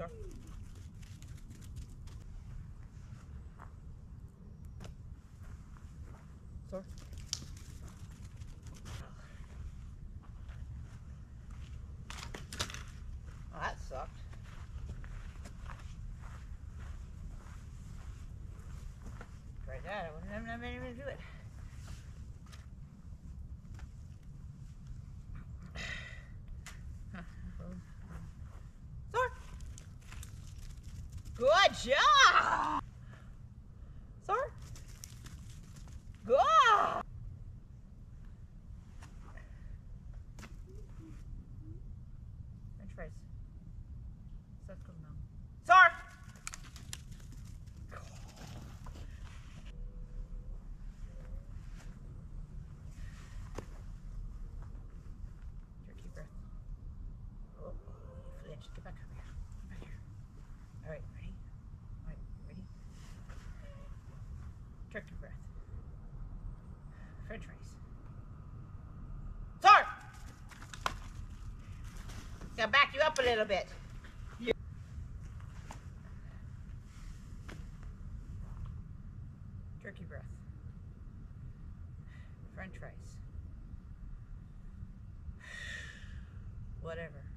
Sorry. Sorry. Oh, that sucked. Try that. I wouldn't have been able to do it. Sorry. Good job. Sorry. Good. French fries. Let's go now. Sorry. Jerky breath. Oh, you flinched. Get back over here. Get back here. All right, ready? All right, ready? Turkey breath. French fries. Sorry. Gotta back you up a little bit. Turkey breath. French fries. Whatever.